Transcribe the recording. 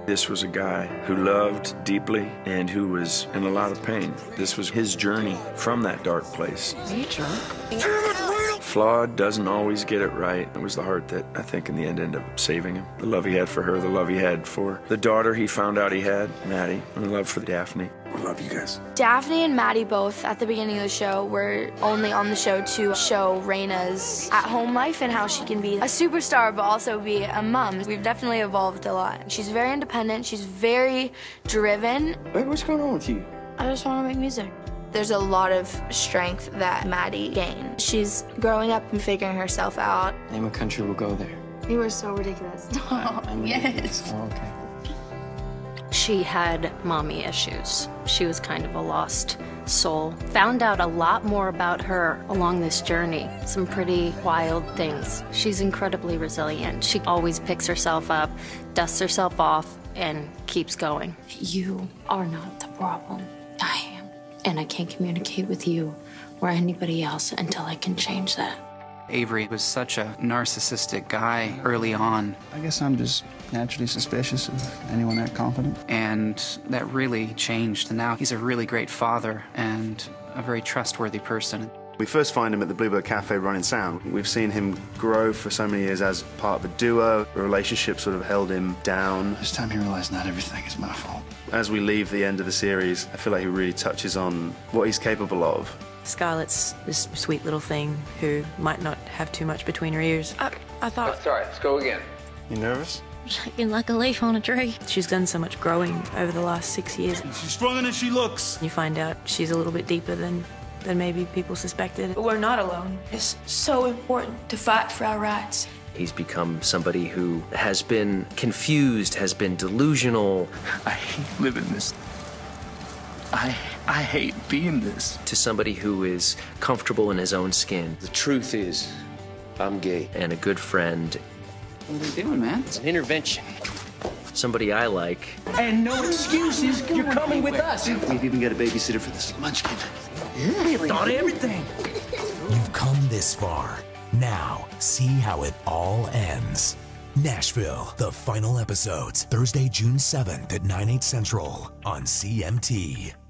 This was a guy who loved deeply and who was in a lot of pain. This was his journey from that dark place. Are you drunk? Flawed, doesn't always get it right. It was the heart that I think in the end ended up saving him. The love he had for her, the love he had for the daughter he found out he had, Maddie, and the love for Daphne. I love you guys. Daphne and Maddie both, at the beginning of the show, were only on the show to show Raina's at-home life and how she can be a superstar but also be a mom. We've definitely evolved a lot. She's very independent, she's very driven. Wait, what's going on with you? I just want to make music. There's a lot of strength that Maddie gained. She's growing up and figuring herself out. Name a country, we'll go there. You were so ridiculous. Yes. Oh, okay. She had mommy issues. She was kind of a lost soul. Found out a lot more about her along this journey. Some pretty wild things. She's incredibly resilient. She always picks herself up, dusts herself off, and keeps going. You are not the problem. I am. And I can't communicate with you or anybody else until I can change that. Avery was such a narcissistic guy early on. I guess I'm just naturally suspicious of anyone that confident. And that really changed. And now he's a really great father and a very trustworthy person. We first find him at the Bluebird Cafe running sound. We've seen him grow for so many years as part of a duo. The relationship sort of held him down. This time he realized not everything is my fault. As we leave the end of the series, I feel like he really touches on what he's capable of. Scarlett's this sweet little thing who might not have too much between her ears. I thought... That's all right, let's go again. You nervous? Shaking like a leaf on a tree. She's done so much growing over the last 6 years. She's stronger than she looks. You find out she's a little bit deeper than maybe people suspected. But we're not alone. It's so important to fight for our rights. He's become somebody who has been confused, has been delusional. I hate living this. I hate being this. To somebody who is comfortable in his own skin. The truth is, I'm gay. And a good friend. What are you doing, man? It's an intervention. Somebody I like. And no excuses, you're coming with us. We've even got a babysitter for this munchkin. Thought of everything. You've come this far. Now, see how it all ends. Nashville, the final episodes, Thursday, June 7th at 9/8 Central on CMT.